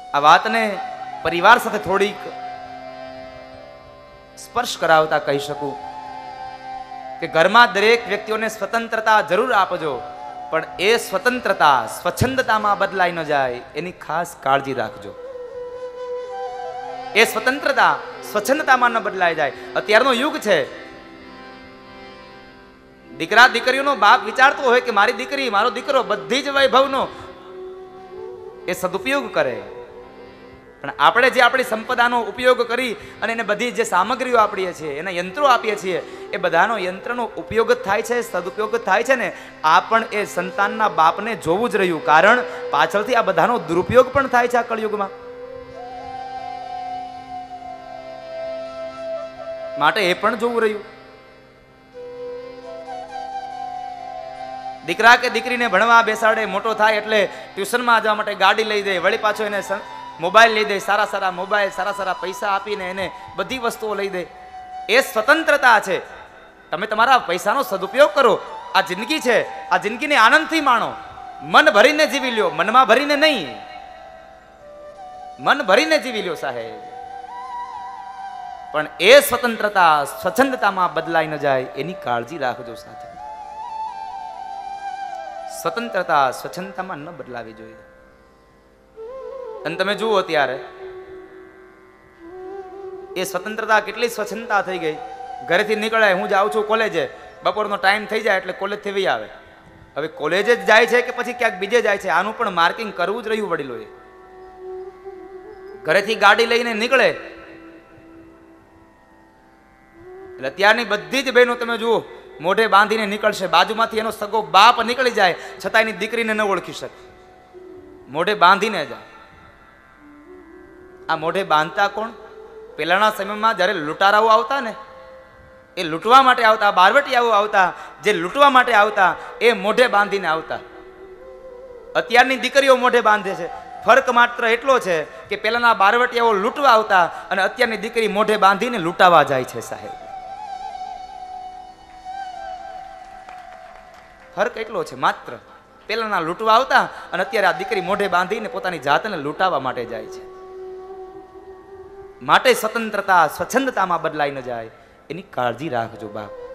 આ વાતને પરિવાર સાથે થોડીક સ્પર્શ કરાવતા કહી શકું કે ઘરમાં દરેક વ્યક્તિઓને સ્વતંત્રતા જરૂર આપજો, પણ એ સ્વતંત્રતા સ્વચ્છંદતામાં બદલાઈ ન જાય એની ખાસ કાળજી રાખજો. એ સ્વતંત્રતા સ્વચ્છંદતામાં ન બદલાઈ જાય. અત્યારનો યુગ છે, દીકરા દીકરીઓનો બાપ વિચારતો હોય કે મારી દીકરી મારો દીકરો બધી જ વૈભવનો એ સદુપયોગ કરે, પણ આપણે જે આપણી સંપદાનો ઉપયોગ કરી અને એને બધી જે સામગ્રીઓ આપીએ છીએ, એના યંત્રો આપીએ છીએ, એ બધાનો યંત્રનો ઉપયોગ થાય છે, સદુપયોગ થાય છે ને, આ પણ એ સંતાનના બાપને જોવું જ રહ્યું. કારણ પાછળથી આ બધાનો દુરુપયોગ પણ થાય છે આ કળયુગમાં. માટે એ પણ જોવું રહ્યું. દીકરા કે દીકરીને ભણવા બેસાડે, મોટો થાય એટલે ટ્યુશનમાં જવા માટે ગાડી લઈ દે, વળી પાછો એને મોબાઈલ લઈ દે, સારા સારા મોબાઈલ, સારા સારા પૈસા આપીને એને બધી વસ્તુઓ લઈ દે. એ સ્વતંત્રતા છે. તમે તમારા પૈસાનો સદુપયોગ કરો. આ જિંદગી છે, આ જિંદગીને આનંદથી માણો, મન ભરીને જીવી લ્યો, મનમાં ભરીને નહીં, મન ભરીને જીવી લ્યો સાહેબ. પણ એ સ્વતંત્રતા સ્વચ્છંદતામાં બદલાઈ ન જાય એની કાળજી રાખજો સાથે. સ્વતંત્રતા સ્વચ્છંદતામાં ન બદલાવી જોઈએ. અને તમે જુઓ ત્યારે એ સ્વતંત્રતા કેટલી સ્વચ્છંદતા થઈ ગઈ. ઘરેથી નીકળે, હું જાઉં છું કોલેજે, બપોરનો ટાઈમ થઈ જાય એટલે કોલેજથી વહી આવે. હવે કોલેજે જ જાય છે કે પછી ક્યાંક બીજે જાય છે, આનું પણ માર્કિંગ કરવું જ રહ્યું વડીલોએ. ઘરેથી ગાડી લઈને નીકળે એટલે ત્યારની બધી જ બહેનો તમે જુઓ મોઢે બાંધીને નીકળશે. બાજુમાંથી એનો સગો બાપ નીકળી જાય છતાં એની દીકરીને ન ઓળખી શકે, મોઢે બાંધીને જાય. આ મોઢે બાંધતા કોણ? પહેલાના સમયમાં જ્યારે લૂંટારાઓ આવતા ને, એ લૂંટવા માટે આવતા, બારવટિયાઓ આવતા, જે લૂંટવા માટે આવતા એ મોઢે બાંધીને આવતા. અત્યારની દીકરીઓ મોઢે બાંધે છે. ફરક માત્ર એટલો છે કે પહેલાના બારવટિયાઓ લૂંટવા આવતા અને અત્યારની દીકરી મોઢે બાંધીને લૂંટાવા જાય છે સાહેબ. ફરક એટલો છે માત્ર. પહેલાના લૂંટવા આવતા અને અત્યારે આ દીકરી મોઢે બાંધીને પોતાની જાતને લૂંટાવા માટે જાય છે. માટે સ્વતંત્રતા સ્વચ્છંદતામાં બદલાઈ ન જાય એની કાળજી રાખજો બાપ.